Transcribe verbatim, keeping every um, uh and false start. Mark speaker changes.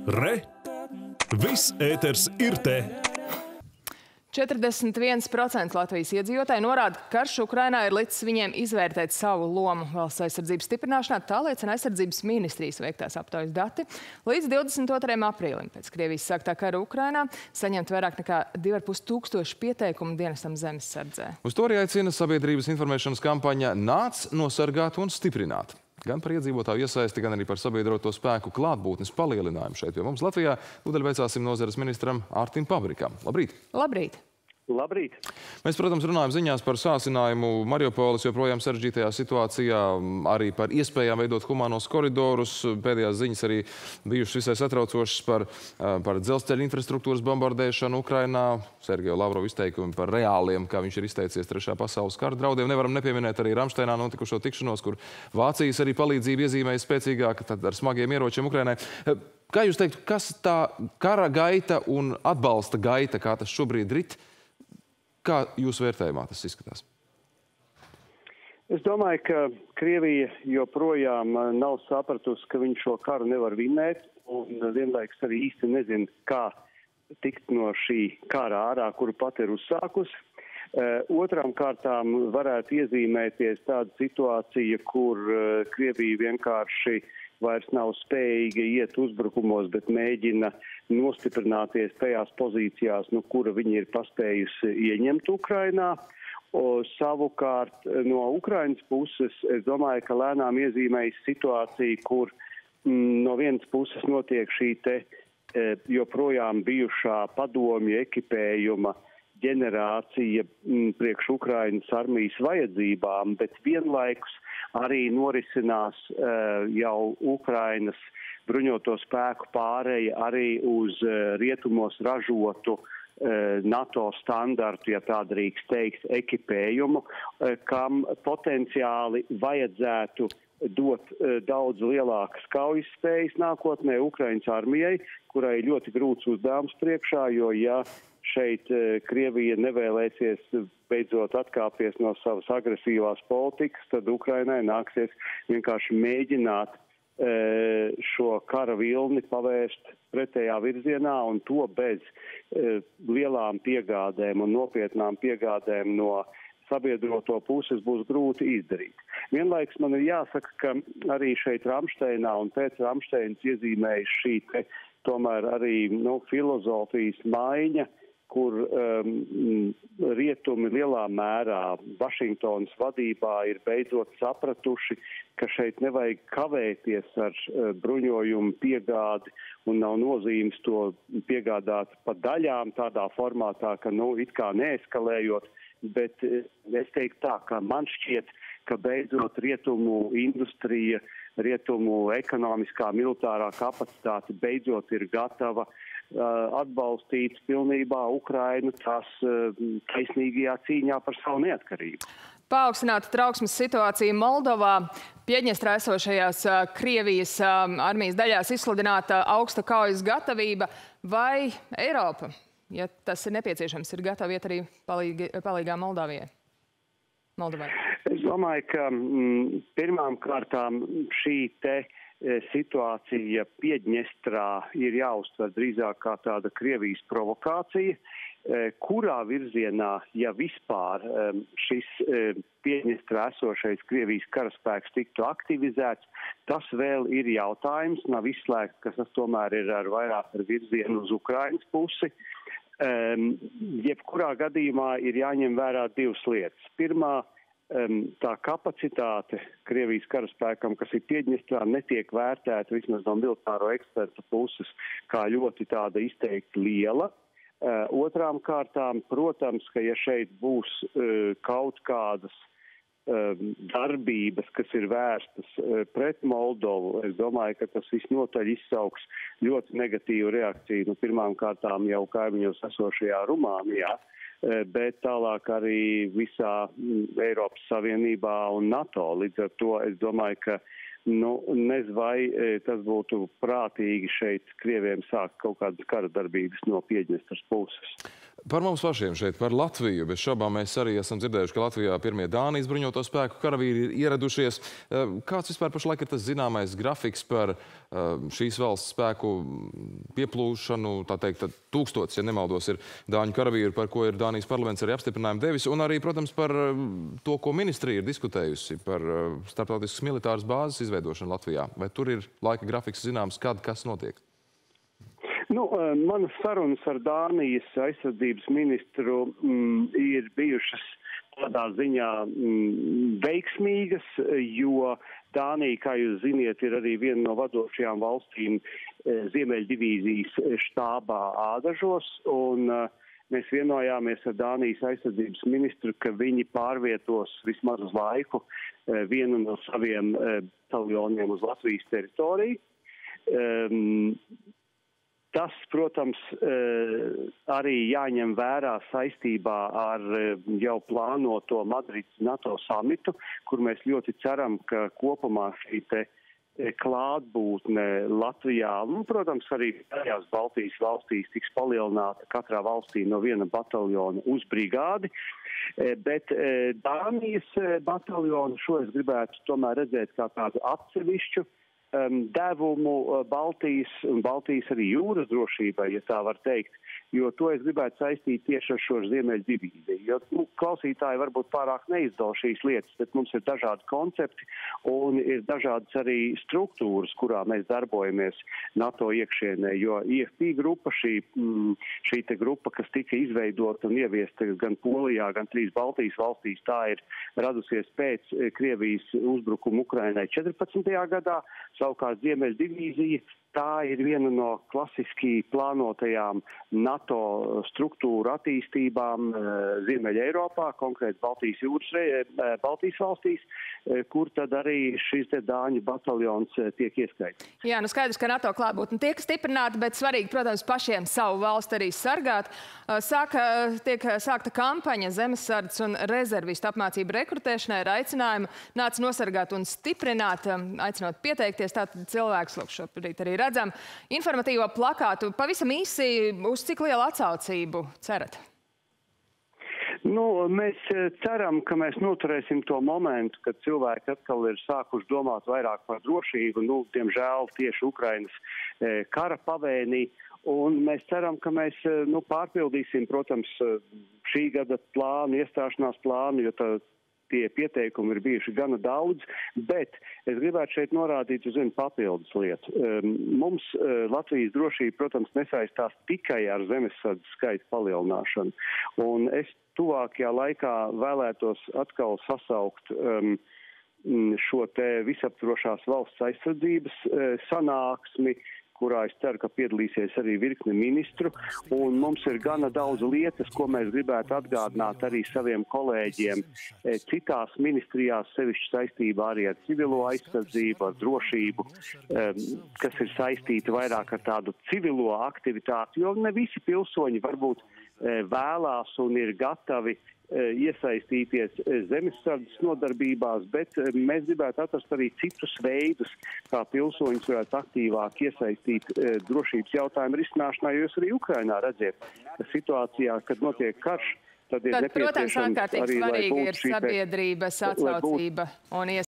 Speaker 1: Re! Viss ēters ir te!
Speaker 2: četrdesmit viens procents Latvijas iedzīvotāji norāda, ka karš Ukrainā ir licis viņiem izvērtēt savu lomu valsts aizsardzības stiprināšanā, tā liecina aizsardzības ministrijas veiktās aptaujas dati. Līdz divdesmit otrajam aprīlim pēc Krievijas sāktā kara Ukrainā saņemt vairāk nekā divi ar pus tūkstoši pieteikumu dienestam zemesardzē.
Speaker 3: Uz to arī aicina sabiedrības informēšanas kampaņa Nāc, nosargāt un stiprināt. Gan par iedzīvotāju iesaisti, gan arī par sabiedroto spēku klātbūtnes palielinājumu šeit pie mums Latvijā. Tūdaļ veicāsim nozares ministram Ārtim Pabrikam. Labrīt!
Speaker 2: Labrīt!
Speaker 4: Labrīt!
Speaker 3: Mēs, protams, runājam ziņās par sāsinājumu Mariupoles joprojām sarežģītajā situācijā, arī par iespējām veidot humānos koridorus. Pēdējās ziņas arī bijušas visai satraucošas par, par dzelzceļa infrastruktūras bombardēšanu Ukrainā. Sergeja Lavrova izteikumi par reāliem, kā viņš ir izteicies trešā pasaules kara draudiem. Nevaram nepieminēt arī Ramšteinā notikušo tikšanos, kur Vācijas arī palīdzība iezīmēja spēcīgāk tad ar smagiem ieročiem Ukrainai. Kā jūs teiktu, kas tā kara gaita un atbalsta gaita, kā tas šobrīd rit? Kā jūs vērtējumā tas izskatās?
Speaker 4: Es domāju, ka Krievija joprojām nav sapratusi, ka viņš šo karu nevar vinnēt, un vienlaikus arī īsti nezina, kā tikt no šī kara ārā, kuru pat ir uzsākusi. Otrām kārtām varētu iezīmēties tāda situācija, kur Krievija vienkārši vairs nav spējīga iet uzbrukumos, bet mēģina nostiprināties tajās pozīcijās, no kura viņi ir paspējusi ieņemt Ukrainā. O, savukārt no Ukrainas puses, es domāju, ka lēnām iezīmējas situācija, kur mm, no vienas puses notiek šī te e, joprojām bijušā padomju ekipējuma ģenerācija m, priekš Ukrainas armijas vajadzībām, bet vienlaikus arī norisinās uh, jau Ukrainas bruņoto spēku pāreja arī uz uh, rietumos ražotu uh, NATO standartu, ja tā drīkst teikt, ekipējumu, uh, kam potenciāli vajadzētu dot uh, daudz lielākas kaujas spējas nākotnē Ukrainas armijai, kurai ļoti grūts uzdevums priekšā, jo ja šeit uh, Krievija nevēlēsies beidzot atkāpties no savas agresīvās politikas, tad Ukrainai nāksies vienkārši mēģināt e, šo kara vilni pavērst pretējā virzienā, un to bez e, lielām piegādēm un nopietnām piegādēm no sabiedroto puses būs grūti izdarīt. Vienlaiks man ir jāsaka, ka arī šeit Ramšteinā un pēc Ramšteinas iezīmējas šī te, tomēr arī nu, filozofijas maiņa, kur um, rietumi lielā mērā Vašingtonas vadībā ir beidzot sapratuši, ka šeit nevajag kavēties ar uh, bruņojumu piegādi un nav nozīmes to piegādāt pa daļām tādā formātā, ka nu it kā neeskalējot, bet uh, es teiktu tā, ka man šķiet, ka beidzot rietumu industrija, rietumu ekonomiskā militārā kapacitāte beidzot ir gatava atbalstīt pilnībā Ukrainu tās taisnīgajā cīņā par savu neatkarību.
Speaker 2: Paaugstināta trauksmes situācija Moldovā, Piedņestrā esošajās Krievijas armijas daļās izsludināta augsta kaujas gatavība, vai Eiropa, ja tas ir nepieciešams, ir gatava iet arī palīgi, palīgā Moldāvijai? Moldovai?
Speaker 4: Es domāju, ka mm, pirmām kārtām šī te situācija Piedņestrā ir jāuztver drīzāk kā tāda Krievijas provokācija, kurā virzienā, ja vispār šis Piedņestrā esošais Krievijas karaspēks tiktu aktivizēts, tas vēl ir jautājums, nav izslēgts, ka tas tomēr ir ar vairāk ar virzienu uz Ukrainas pusi. Jebkurā gadījumā ir jāņem vērā divas lietas. Pirmā, tā kapacitāte Krievijas karaspēkam, kas ir Piedņestrā, netiek vērtēta vismaz no militāro ekspertu puses kā ļoti tāda izteikti liela. Otrām kārtām, protams, ka ja šeit būs kaut kādas darbības, kas ir vērstas pret Moldovu, es domāju, ka tas visnotaļ izsauks ļoti negatīvu reakciju. Nu, pirmām kārtām jau kaimiņos esošajā Rumānijā, bet tālāk arī visā Eiropas Savienībā un NATO. Līdz ar to es domāju, ka nu, nez vai tas būtu prātīgi šeit Krieviem sākt kaut kādas kara darbības no Piedņestras puses.
Speaker 3: Par mums pašiem šeit, par Latviju. Bez šaubām mēs arī esam dzirdējuši, ka Latvijā pirmie Dānijas bruņoto spēku karavīri ir ieradušies. Kāds vispār pašlaik ir tas zināmais grafiks par šīs valsts spēku pieplūšanu? Tā teikt, tūkstotis, ja nemaldos, ir dāņu karavīri, par ko ir Dānijas parlaments arī apstiprinājumu devis. Un arī, protams, par to, ko ministrija ir diskutējusi par starptautiskas militāras bāzes izveidošanu Latvijā. Vai tur ir laika grafiks zināms, kad kas notiek?
Speaker 4: Nu, manas sarunas ar Dānijas aizsardzības ministru mm, ir bijušas tādā ziņā mm, veiksmīgas, jo Dānija, kā jūs ziniet, ir arī viena no vadošajām valstīm Ziemeļdivīzijas štābā Ādažos, un mēs vienojāmies ar Dānijas aizsardzības ministru, ka viņi pārvietos vismaz uz laiku vienu no saviem bataljoniem uz Latvijas teritoriju. Um, Tas, protams, arī jāņem vērā saistībā ar jau plānoto Madrides NATO samitu, kur mēs ļoti ceram, ka kopumā šī te klātbūtne Latvijā, un, protams, arī tajās Baltijas valstīs tiks palielināta katrā valstī no viena bataljona uz brigādi. Bet Dānijas bataljonu šo es gribētu tomēr redzēt kā tādu atsevišķu devumu Baltijas un Baltijas arī jūras drošībai, ja tā var teikt, jo to es gribētu saistīt tieši ar šo Ziemeļdivīziju. Jo nu, klausītāji varbūt pārāk neizdala šīs lietas, bet mums ir dažādi koncepti un ir dažādas arī struktūras, kurā mēs darbojamies NATO iekšienē, jo I F P grupa, šī, šī te grupa, kas tika izveidota un ieviesta gan Polijā, gan trīs Baltijas valstīs, tā ir radusies pēc Krievijas uzbrukuma Ukrainai četrpadsmitajā gadā. Savukārt Ziemeļdivīzija, tā ir viena no klasiski plānotajām NATO struktūru attīstībām Ziemeļa Eiropā, konkrēti Baltijas jūras, Baltijas valstīs, kur tad arī šis te dāņu bataljons tiek ieskaitīts.
Speaker 2: Jā, nu skaidrs, ka NATO klātbūtne tiek stiprināta, bet svarīgi, protams, pašiem savu valstu arī sargāt. Sāka, tiek sākta kampaņa zemesardzes un rezervistu apmācību rekrutēšanai ar aicinājumu nāc nosargāt un stiprināt, aicinot pieteikties. Tātad cilvēks, lūk, šobrīd arī redzam informatīvo plakātu. Pavisam īsi, uz cik lielu atsaucību cerat?
Speaker 4: Nu, mēs ceram, ka mēs noturēsim to momentu, kad cilvēki atkal ir sākuši domāt vairāk par drošību, nu, diemžēl tieši Ukrainas kara pavēnī. Un mēs ceram, ka mēs nu, pārpildīsim, protams, šī gada plānu, iestāšanās plānu, jo tā tie pieteikumi ir bijuši gana daudz, bet es gribētu šeit norādīt uz vienu papildus lietu. Mums Latvijas drošība, protams, nesaistās tikai ar zemesardzes skaitu palielināšanu. Un es tuvākajā laikā vēlētos atkal sasaukt um, šo te visaptvarošās valsts aizsardzības sanāksmi, kurā es ceru, ka piedalīsies arī virkne ministru, un mums ir gana daudz lietas, ko mēs gribētu atgādināt arī saviem kolēģiem citās ministrijās, sevišķi saistībā arī ar civilo aizsardzību, ar drošību, kas ir saistīti vairāk ar tādu civilo aktivitāti, jo ne visi pilsoņi varbūt vēlās un ir gatavi iesaistīties zemesardzes nodarbībās, bet mēs gribētu atrast arī citus veidus, kā pilsoņus varētu aktīvāk iesaistīt drošības jautājumu risināšanā, jo jūs arī Ukrainā redziet, ka situācijā, kad notiek karš, tad ir
Speaker 2: Tad, protams,
Speaker 4: nepieciešams
Speaker 2: ārkārtīgi
Speaker 4: arī, lai
Speaker 2: svarīgi
Speaker 4: būtu
Speaker 2: ir
Speaker 4: šī te-
Speaker 2: sabiedrības
Speaker 4: lai būtu-
Speaker 2: atsaucība un